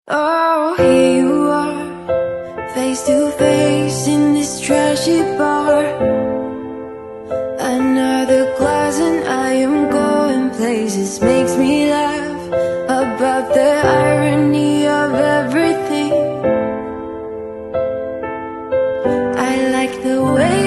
Oh, here you are, face to face in this trashy bar. Another glass and I am going places. Makes me laugh about the irony of everything. I like the way